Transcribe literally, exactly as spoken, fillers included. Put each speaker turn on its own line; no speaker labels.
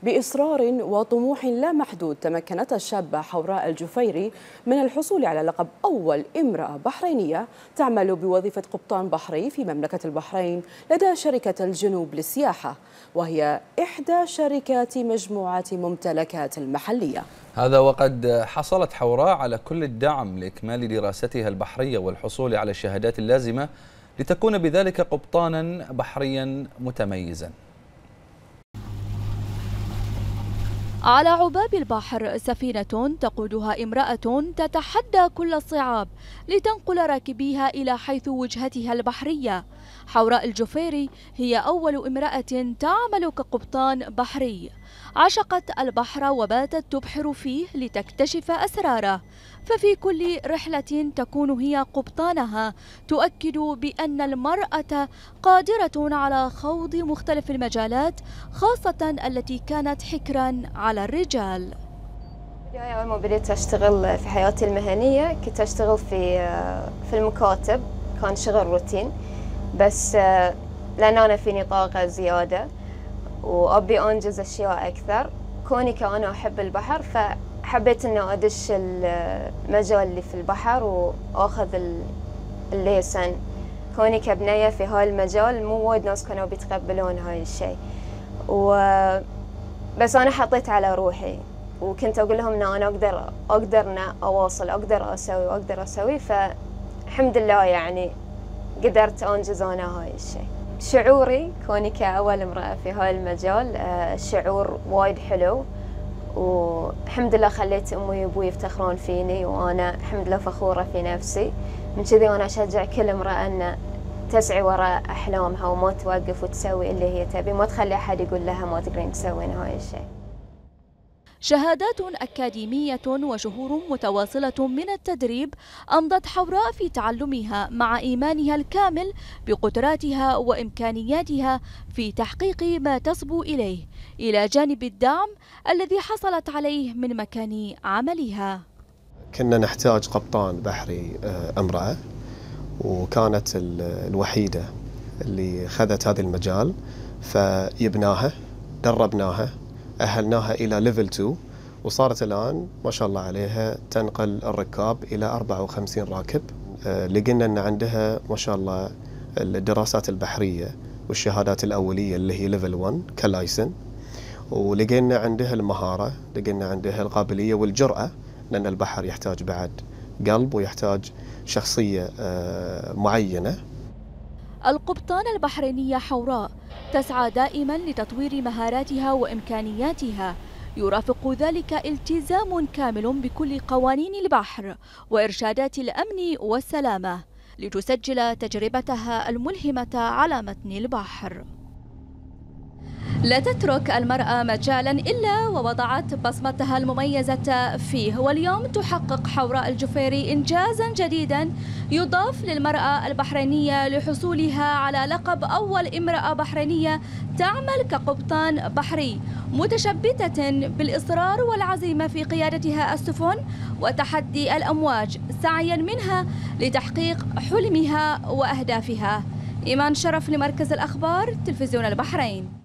بإصرار وطموح لا محدود تمكنت الشابة حوراء الجفيري من الحصول على لقب أول امرأة بحرينية تعمل بوظيفة قبطان بحري في مملكة البحرين لدى شركة الجنوب للسياحة، وهي إحدى شركات مجموعة ممتلكات المحلية.
هذا وقد حصلت حوراء على كل الدعم لإكمال دراستها البحرية والحصول على الشهادات اللازمة لتكون بذلك قبطانا بحريا متميزا.
على عباب البحر سفينة تقودها امرأة تتحدى كل الصعاب لتنقل راكبيها إلى حيث وجهتها البحرية. حوراء الجفيري هي أول امرأة تعمل كقبطان بحري. عشقت البحر وباتت تبحر فيه لتكتشف أسراره، ففي كل رحلة تكون هي قبطانها تؤكد بأن المرأة قادرة على خوض مختلف المجالات، خاصة التي كانت حكرا على الرجال.
أول ما بديت أشتغل في حياتي المهنية كنت أشتغل في في المكاتب، كان شغل روتين، بس لأن أنا فيني طاقة زيادة وأبي أنجز أشياء أكثر، كوني كأنا أحب البحر فحبيت إنه أدش المجال اللي في البحر وأخذ الليسن. كوني كبنية في هاي المجال مو وايد ناس كانوا بيتقبلون هاي الشيء، و بس أنا حطيت على روحي وكنت أقول لهم إن أنا أقدر أقدر أواصل، أقدر أسوي وأقدر أسوي، فالحمد لله يعني قدرت أنجز أنا هاي الشيء. شعوري كوني كأول امرأة في هاي المجال شعور وايد حلو، والحمد لله خليت أمي وأبوي يفتخرون فيني، وأنا الحمد لله فخورة في نفسي. من كذي وأنا أشجع كل امرأة أن تسعي وراء أحلامها وما توقف وتسوي اللي هي تبي، ما تخلي أحد يقول لها ما تقدرين تسوين هاي الشيء.
شهادات أكاديمية وشهور متواصلة من التدريب أمضت حوراء في تعلمها مع إيمانها الكامل بقدراتها وإمكانياتها في تحقيق ما تصبو إليه، إلى جانب الدعم الذي حصلت عليه من مكان عملها.
كنا نحتاج قبطان بحري امرأة، وكانت الوحيدة اللي خذت هذا المجال، فيبناها دربناها أهلناها إلى ليفل اثنين، وصارت الآن ما شاء الله عليها تنقل الركاب إلى أربعة وخمسين راكب. لقينا أن عندها ما شاء الله الدراسات البحرية والشهادات الأولية اللي هي ليفل واحد كلايسن، ولقينا عندها المهارة، لقينا عندها القابلية والجرأة، لأن البحر يحتاج بعد قلب ويحتاج شخصية معينة.
القبطان البحرينية حوراء تسعى دائما لتطوير مهاراتها وإمكانياتها، يرافق ذلك التزام كامل بكل قوانين البحر وإرشادات الأمن والسلامة لتسجل تجربتها الملهمة على متن البحر. لا تترك المرأة مجالا إلا ووضعت بصمتها المميزة فيه، واليوم تحقق حوراء الجفيري إنجازا جديدا يضاف للمرأة البحرينية لحصولها على لقب أول امرأة بحرينية تعمل كقبطان بحري، متشبتة بالإصرار والعزيمة في قيادتها السفن وتحدي الأمواج، سعيا منها لتحقيق حلمها وأهدافها. إيمان شرف لمركز الأخبار تلفزيون البحرين.